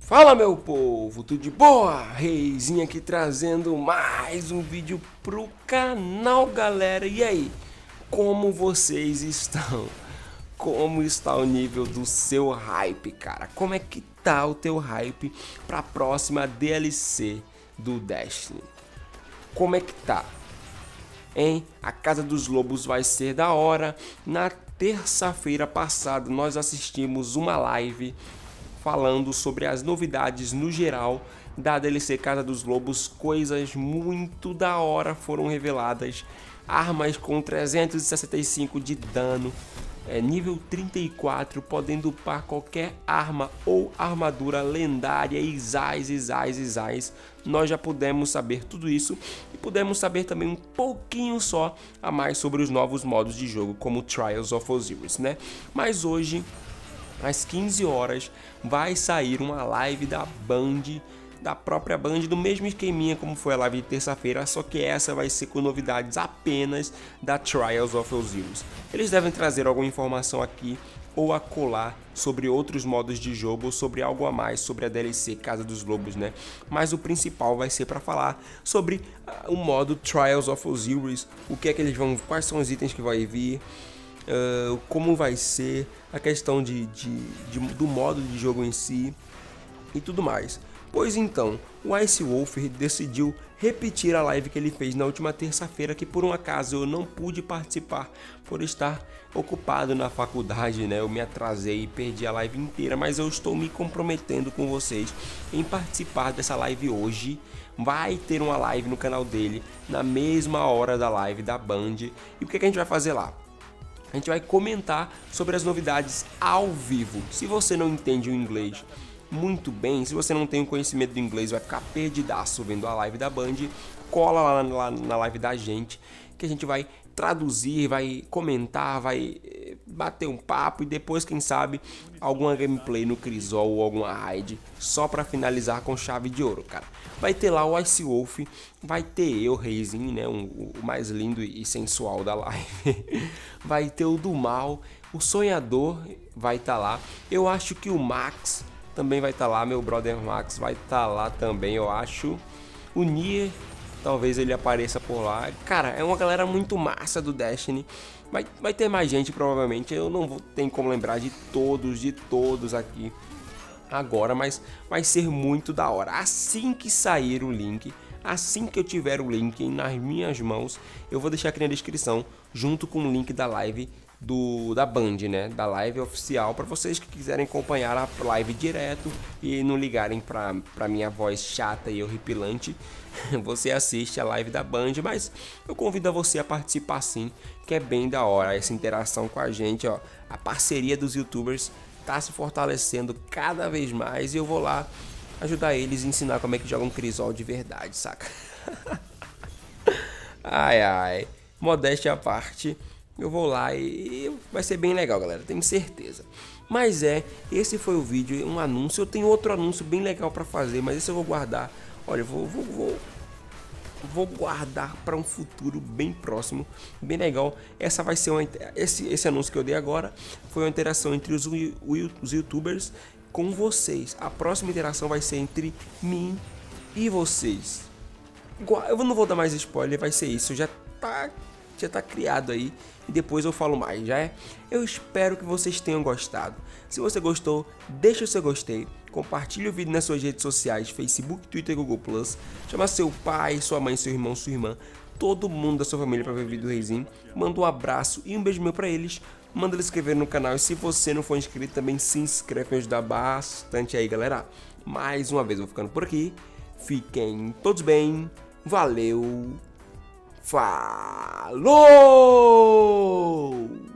Fala meu povo, tudo de boa? Reizinho aqui trazendo mais um vídeo pro canal, galera. E aí, como vocês estão? Como está o nível do seu hype, cara? Como é que tá o teu hype pra próxima DLC do Destiny? Como é que tá? Hein? A Casa dos Lobos vai ser da hora. Na terça-feira passada nós assistimos uma live falando sobre as novidades no geral da DLC Casa dos Lobos. Coisas muito da hora foram reveladas. Armas com 365 de dano, nível 34, podendo upar qualquer arma ou armadura lendária, Isais. Nós já pudemos saber tudo isso e pudemos saber também um pouquinho só a mais sobre os novos modos de jogo, como Trials of Osiris, né? Mas hoje, às 15 horas, vai sair uma live da Band, da própria Band, do mesmo esqueminha como foi a live de terça-feira, só que essa vai ser com novidades apenas da Trials of Osiris. Eles devem trazer alguma informação aqui ou acolá sobre outros modos de jogo ou sobre algo a mais sobre a DLC Casa dos Lobos, né? Mas o principal vai ser para falar sobre o modo Trials of Osiris, o que é que eles vão, quais são os itens que vai vir, como vai ser, a questão do modo de jogo em si e tudo mais. Pois então, o Ice Wolf decidiu repetir a live que ele fez na última terça-feira, que por um acaso eu não pude participar por estar ocupado na faculdade, né? Eu me atrasei e perdi a live inteira, mas eu estou me comprometendo com vocês em participar dessa live hoje. Vai ter uma live no canal dele na mesma hora da live da Band. E o que a gente vai fazer lá? A gente vai comentar sobre as novidades ao vivo. Se você não entende o inglês muito bem, se você não tem o conhecimento do inglês, vai ficar perdidaço vendo a live da Band, cola lá na live da gente, que a gente vai traduzir, vai comentar, vai bater um papo e depois, quem sabe, alguma gameplay no Crisol ou alguma raid, só para finalizar com chave de ouro, cara. Vai ter lá o Ice Wolf, vai ter eu, Reizinho, né, o mais lindo e sensual da live, vai ter o do mal, o Sonhador vai estar lá, eu acho que o Max também vai estar lá, meu brother Max vai estar lá também, eu acho. O Nier, talvez ele apareça por lá. Cara, é uma galera muito massa do Destiny. Vai ter mais gente provavelmente, eu não vou ter como lembrar de todos aqui agora, mas vai ser muito da hora. Assim que sair o link, assim que eu tiver o link nas minhas mãos, eu vou deixar aqui na descrição, junto com o link da live da Band, né, da live oficial, para vocês que quiserem acompanhar a live direto e não ligarem para minha voz chata e horripilante. Você assiste a live da Band, mas eu convido a você a participar sim, que é bem da hora essa interação com a gente, ó. A parceria dos YouTubers tá se fortalecendo cada vez mais e eu vou lá ajudar eles a ensinar como é que joga um Crisol de verdade, saca? Ai, modéstia à parte, eu vou lá e vai ser bem legal, galera, tenho certeza. Mas esse foi o vídeo, um anúncio. Eu tenho outro anúncio bem legal pra fazer, mas esse eu vou guardar. Olha, vou guardar para um futuro bem próximo, bem legal. Essa vai ser esse anúncio que eu dei agora foi uma interação entre os YouTubers com vocês. A próxima interação vai ser entre mim e vocês. Eu não vou dar mais spoiler, vai ser isso. Já tá criado aí e depois eu falo mais, Eu espero que vocês tenham gostado. Se você gostou, deixa o seu gostei, compartilhe o vídeo nas suas redes sociais, Facebook, Twitter e Google+, chama seu pai, sua mãe, seu irmão, sua irmã, todo mundo da sua família para ver o vídeo do Reizinho, manda um abraço e um beijo meu para eles, manda eles se inscrever no canal e se você não for inscrito também se inscreve para ajudar bastante aí, galera. Mais uma vez eu vou ficando por aqui, fiquem todos bem, valeu! Falou!